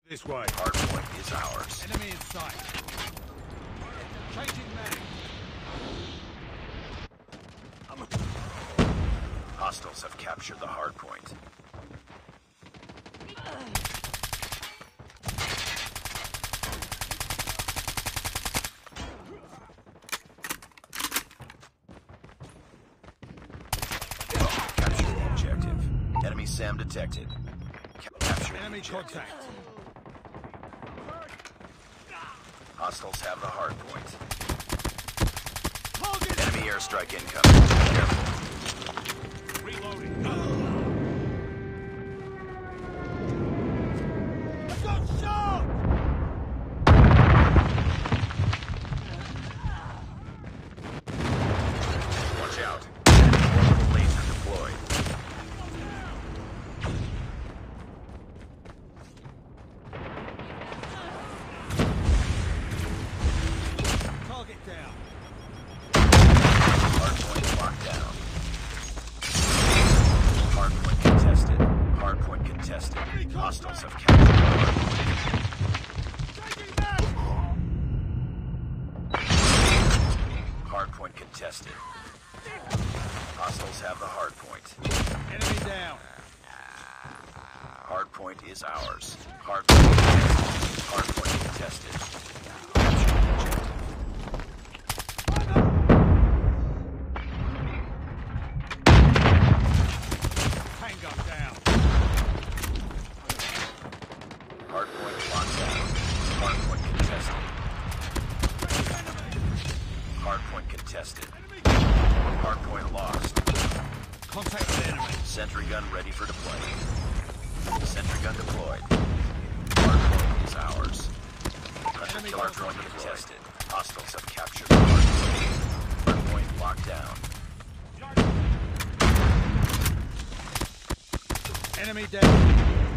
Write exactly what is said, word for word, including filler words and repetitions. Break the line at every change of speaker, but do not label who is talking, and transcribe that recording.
This way.
Hardpoint is ours.
Enemy in sight. Changing mag.
Hostiles have captured the hardpoint. Capture the objective. Enemy SAM detected. Capture the
Enemy
objective.
contact.
Hostiles have the hardpoint.
Target.
Enemy airstrike incoming. Careful.
Reloading. I got shot!
Watch out. Orbital laser deployed.
Target down.
Hardpoint locked down. Hardpoint contested. Hardpoint contested. Hostiles have captured the hardpoint.
Changing mag.
Hardpoint contested. Hostiles have the hardpoint.
Enemy down.
Hardpoint is ours. Hardpoint contested. Hardpoint contested. Capture the objective.
Tango down.
Hardpoint locked down. Hardpoint contested. Hardpoint contested. Hardpoint lost.
Contact with enemy.
Sentry gun ready for deployment. Sentry gun deployed. Hardpoint is ours. Hunter
Enemy
killer
hardpoint
drone
deployed.
contested. Hostiles have captured the hardpoint. Hardpoint locked down.
Enemy down.